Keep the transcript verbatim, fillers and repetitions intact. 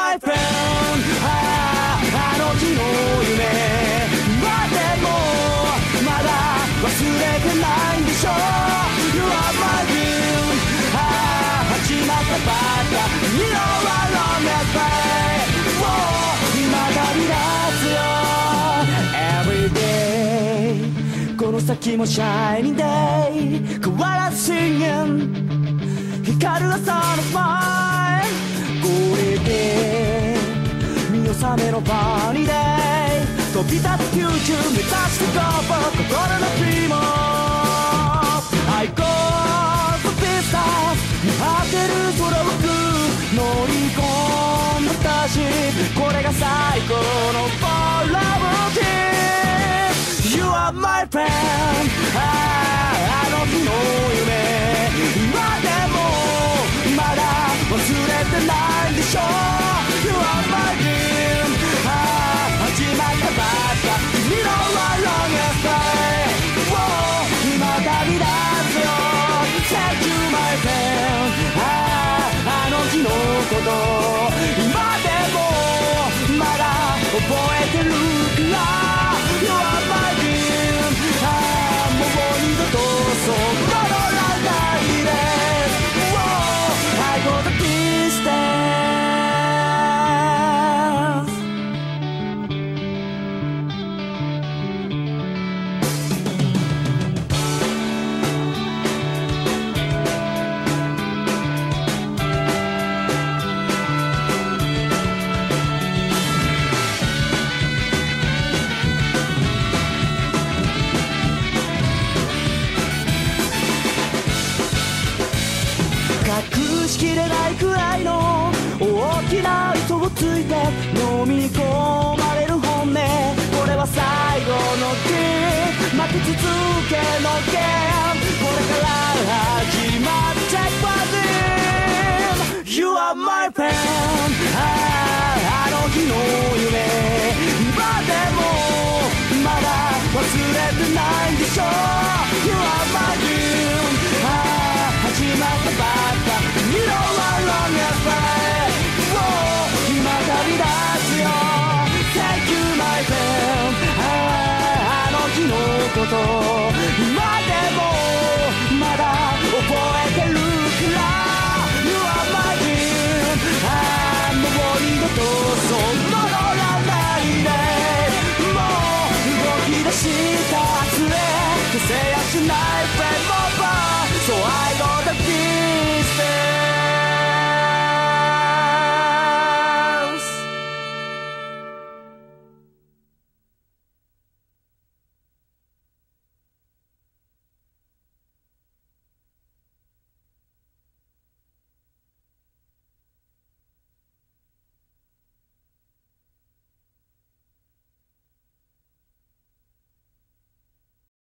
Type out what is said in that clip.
my friend ああの日の夢までもまだ忘れてないんでしょ You are my dream ああ始まったばっか You know I love that way もう今旅立つよ Every day この先も Shining day 変わらず Singing 光る朝のスマイルこれで見納めのパニーデイ飛び立つフューチュー目指してゴー心のクリーム I go for business 見張ってる空を乗り込んだ私これが最高の For Love Team You are my friend ああの日の夢今でもまだ忘れてないでしょ You are my dream ああ始まったばっか君の longest day もう今旅立つよ Thank you my friend あああの日のこと今でもまだ覚えてるから You are my dream ああもう二度とそう戻らないでI go the distance 隠しきれないくらいの大きな嘘をついて飲み込まれる本音これは最後のゲーム負け続けのゲームこれから始まる Check my dream You are my friend あああの日の夢今でもまだ忘れてないでしょ You are my dream ああ始まったばっか You know I love your way もう今旅立つよ Thank you my friend あああの日のこと今でもまだ覚えてるから You are my dream ああもう二度とそう戻らないでもう動き出した末消せやしない